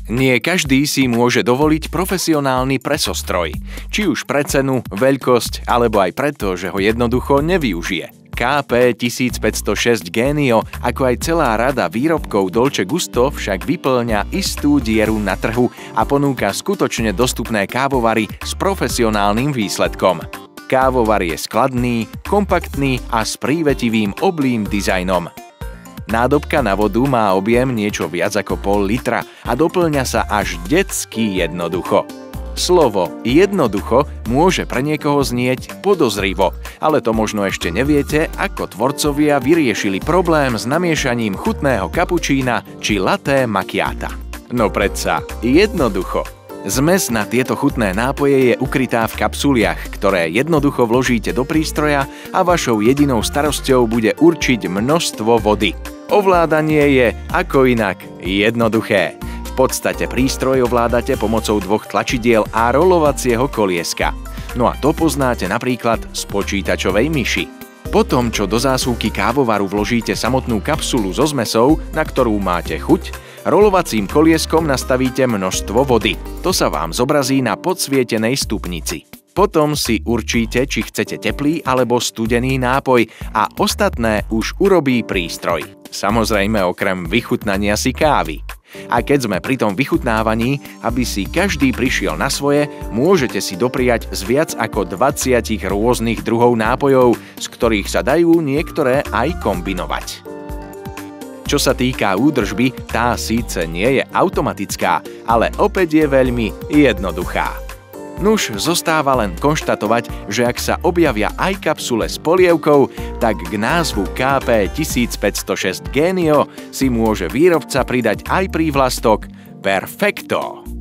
Nie každý si môže dovoliť profesionálny presostroj, či už pre cenu, veľkosť, alebo aj preto, že ho jednoducho nevyužije. KP 1506 Genio, ako aj celá rada výrobkov Dolce Gusto však vyplňa istú dieru na trhu a ponúka skutočne dostupné kávovary s profesionálnym výsledkom. Kávovar je skladný, kompaktný a s prívetivým oblým dizajnom. Nádobka na vodu má objem niečo viac ako pol litra a doplňa sa až detsky jednoducho. Slovo jednoducho môže pre niekoho znieť podozrivo, ale to možno ešte neviete, ako tvorcovia vyriešili problém s namiešaním chutného kapučína či latte macchiata. No predsa, jednoducho. Zmes na tieto chutné nápoje je ukrytá v kapsuliach, ktoré jednoducho vložíte do prístroja a vašou jedinou starosťou bude určiť množstvo vody. Ovládanie je, ako inak, jednoduché. V podstate prístroj ovládate pomocou 2 tlačidiel a rolovacieho kolieska. No a to poznáte napríklad z počítačovej myši. Potom, čo do zásuvky kávovaru vložíte samotnú kapsulu so zmesou, na ktorú máte chuť, rolovacím kolieskom nastavíte množstvo vody. To sa vám zobrazí na podsvietenej stupnici. Potom si určíte, či chcete teplý alebo studený nápoj a ostatné už urobí prístroj. Samozrejme okrem vychutnania si kávy. A keď sme pri tom vychutnávaní, aby si každý prišiel na svoje, môžete si dopriať z viac ako 20 rôznych druhov nápojov, z ktorých sa dajú niektoré aj kombinovať. Čo sa týka údržby, tá síce nie je automatická, ale opäť je veľmi jednoduchá. Nuž, zostáva len konštatovať, že ak sa objavia aj kapsule s polievkou, tak k názvu KP 1506 Genio si môže výrobca pridať aj prívlastok Perfecto.